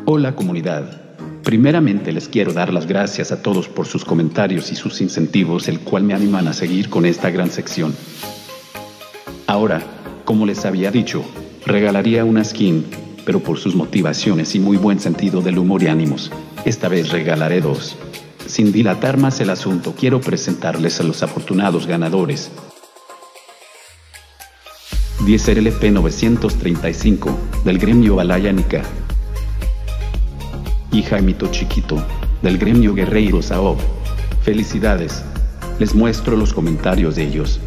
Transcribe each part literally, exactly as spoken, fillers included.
Hola comunidad. Primeramente les quiero dar las gracias a todos por sus comentarios y sus incentivos, el cual me animan a seguir con esta gran sección. Ahora, como les había dicho, regalaría una skin, pero por sus motivaciones y muy buen sentido del humor y ánimos, esta vez regalaré dos. Sin dilatar más el asunto, quiero presentarles a los afortunados ganadores. diez R L P novecientos treinta y cinco, del gremio Alayanica. Y Jaimito Chiquito, del gremio Guerreiros Aob. Felicidades. Les muestro los comentarios de ellos.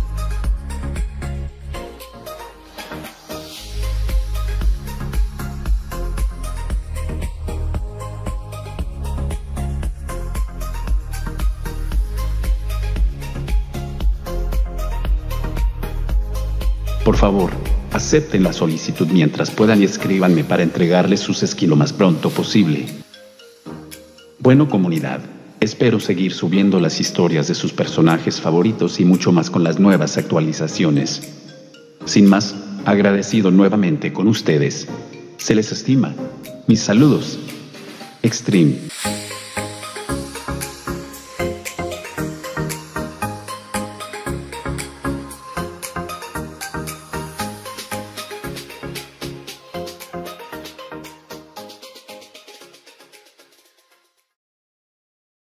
Por favor, acepten la solicitud mientras puedan y escríbanme para entregarles sus skins lo más pronto posible. Bueno comunidad, espero seguir subiendo las historias de sus personajes favoritos y mucho más con las nuevas actualizaciones. Sin más, agradecido nuevamente con ustedes. Se les estima. Mis saludos. Extreme.